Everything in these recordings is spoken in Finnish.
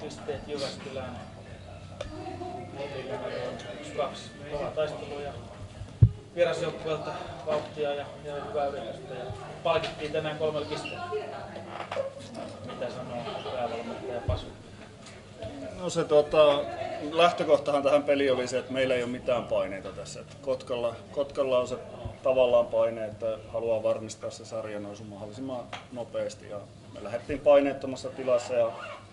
pisteet Jyväskylään. Numero on 1-2. Kova taistelu ja vierasjoukkueelta vauhtia ja hyvää yritystä. Ja palkittiin tänään 3 pisteellä. Mitä sanoo päävalmentaja Pasu? No se lähtökohtahan tähän peliin oli se, että meillä ei ole mitään paineita tässä. Että Kotkalla on se tavallaan paine, että haluaa varmistaa se sarjan nousu mahdollisimman nopeasti. Ja me lähdettiin paineettomassa tilassa ja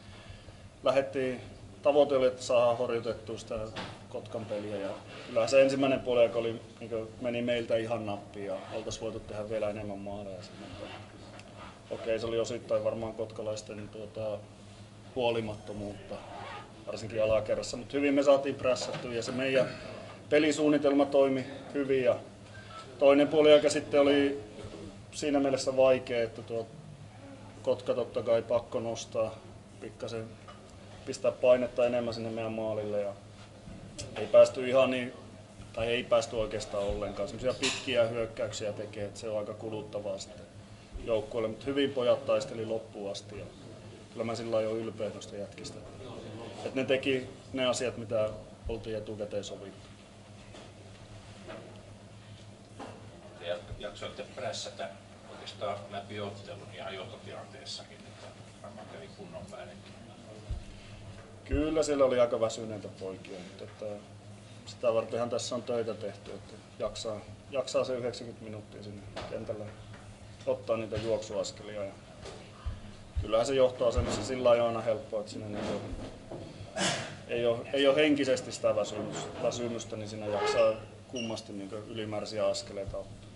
tavoite oli, että saadaan horjutettua sitä Kotkan peliä. Ja kyllähän se ensimmäinen puoliaika meni meiltä ihan nappiin ja oltaisiin voitu tehdä vielä enemmän maaleja. Okei, se oli osittain varmaan kotkalaisten huolimattomuutta, varsinkin alakerrassa, mutta hyvin me saatiin prässättyä ja se meidän pelisuunnitelma toimi hyvin. Ja toinen puoliaika sitten oli siinä mielessä vaikea, että Kotka totta kai pakko nostaa pikkasen, pistää painetta enemmän sinne meidän maalille ja ei päästy ihan niin, tai ei päästy oikeastaan ollenkaan. Semmoisia pitkiä hyökkäyksiä tekee, että se on aika kuluttavaa sitten joukkueelle, mutta hyvin pojat taisteli loppuun asti ja kyllä mä sillä lailla olen ylpeä tuosta jätkistä. Että ne teki ne asiat, mitä oltiin etukäteen sovittu. Te jaksoitte prässätä oikeastaan läpi ottelun ihan johtotilanteessakin, että varmaan kävi kunnon päällekin. Kyllä siellä oli aika väsyneitä poikia, mutta että sitä vartenhan tässä on töitä tehty, että jaksaa se 90 minuuttia sinne kentällä ottaa niitä juoksuaskelia. Ja kyllähän se johtoasemassa sillä lailla aina helppoa, että siinä ei ole henkisesti sitä väsymystä, niin siinä jaksaa kummasti ylimääräisiä askeleita ottaa.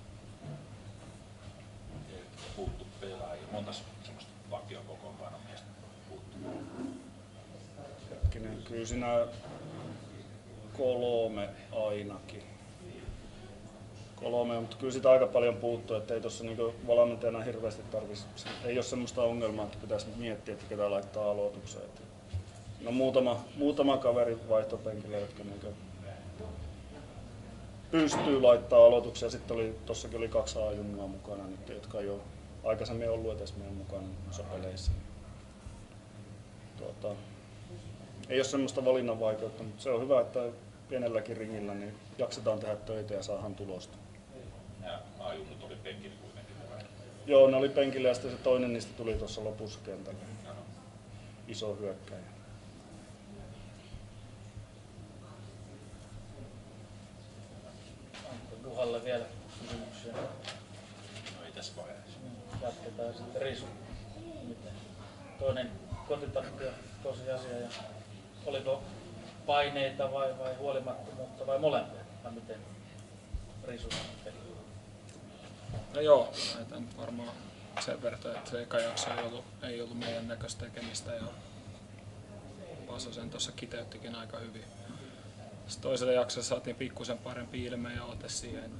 Puuttu pelaajia, monta semmoista vakiokokoonpanomiestä puuttuu? Kyllä siinä 3 ainakin. 3, mutta kyllä sitä aika paljon puuttuu, että ei tuossa valmentajana hirveästi tarvitsisi. Ei ole semmoista ongelmaa, että pitäisi miettiä, että ketä laittaa aloitukseen. No muutama kaveri vaihtopenkillä, jotka pystyy laittaa aloituksia. Sitten tossakin oli 2 A-junnua mukana nyt, jotka ei ole aikaisemmin ollut edes meidän mukana noissa peleissä. Ei ole semmoista valinnan vaikeutta, mutta se on hyvä, että pienelläkin ringillä niin jaksetaan tehdä töitä ja saadaan tulosta. Nämä A-junnut oli penkillä kuitenkin vai? Joo, ne oli penkillä ja sitten se toinen niistä tuli tuossa lopussa kentällä. Iso hyökkäjä. Onko Juhalle vielä kysymyksiä? No ei tässä vaiheessa. Jatketaan sitten Risu. Toinen kotitappio tosiasia. Ja oliko paineita vai huolimattomuutta vai molempia? Vai miten Risu teki? No joo, näitä nyt varmaan sen verran, että se eka jakso ei ollut meidän näköistä tekemistä ja Paso sen tuossa kiteyttikin aika hyvin. Sitten toisella jaksolla saatiin pikkusen parempi ilme ja ote siihen.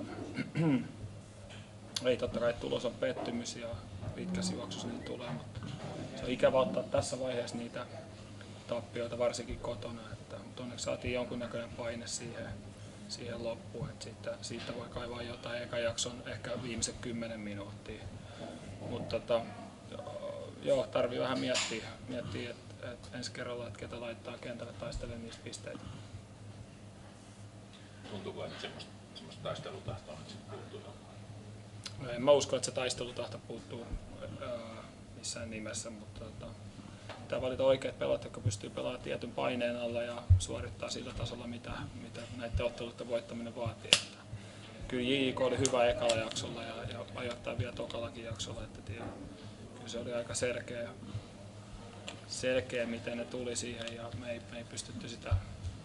Ei totta kai tulos on pettymys ja pitkässä juoksussa niitä tulee, mutta se on ikävä ottaa tässä vaiheessa niitä tappioita varsinkin kotona. Mutta onneksi saatiin jonkunnäköinen paine siihen loppuun, että siitä voi kaivaa jotain eka jakson ehkä viimeiset 10 minuuttia. Mutta joo, tarvii vähän miettiä että ensi kerralla, että ketä laittaa kentälle taistelemaan niistä pisteitä. Tuntuuko, että semmoista taistelutahtoa nyt sitten puuttuu? No en mä usko, että se taistelutahto puuttuu missään nimessä, mutta pitää valita oikeat pelaajat, jotka pystyy pelaamaan tietyn paineen alla ja suorittaa sillä tasolla, mitä näiden otteluiden voittaminen vaatii. Että kyllä JIK oli hyvä ekalla jaksolla ja ajoittaa vielä tokallakin jaksolla. Että kyllä se oli aika selkeä, miten ne tuli siihen ja me ei pystytty sitä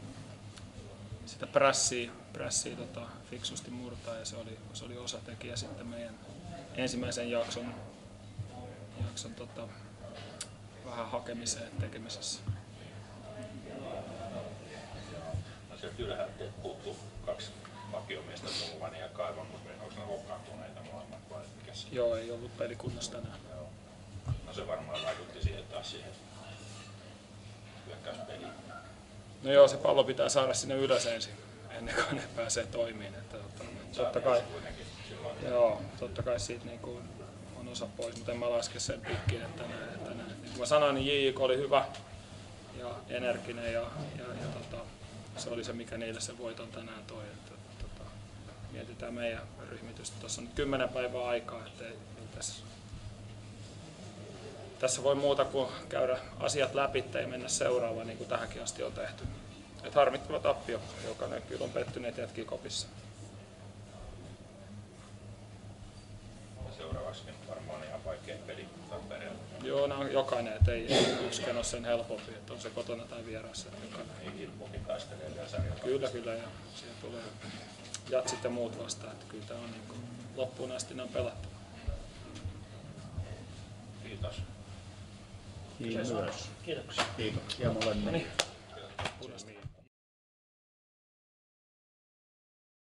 prässiä fiksusti murtaa ja se oli osatekijä sitten meidän ensimmäisen jakson vähän hakemiseen ja tekemisessä. No sieltä ylhäältä puuttuu 2 vakiomiestä, Mulvani ja Kaivankoski. Onko ne loukkaantuneita molemmat vai mikä se? Joo, ei ollut pelikunnossa tänään. Joo. No se varmaan vaikutti siihen hyökkäyspeliin. No joo, se pallo pitää saada sinne ylös ensin, ennen kuin ne pääsee toimiin. Että totta kai siitä niin kuin on osa pois, mutta en mä laske sen pikkiin, että niin kuin mä sanoin, niin JIK oli ja energinen ja se oli se, mikä niille se voiton tänään toi. Mietitään meidän ryhmitystä. Tuossa on nyt 10 päivää aikaa, että ei tässä voi muuta kuin käydä asiat läpi ja mennä seuraavaan, niin kuin tähänkin asti on tehty. Et harmittava tappio, jokainen kyllä on pettyneet jätkiä kopissa. Seuraavaksi varmaan ihan vaikea peli Tampereella. Joo, no, jokainen, et ei yksikään ole sen helpompi, että on se kotona tai vieraassa. Ei Kilpukin taistelee vielä sarjalla. Kyllä, ja siihen tulee jatsit ja muut vastaan, että kyllä tämä on niin kuin loppuun asti ne on pelattu. Kiitos. Kiitoksia. Kiitoksia molemmille. Punaista.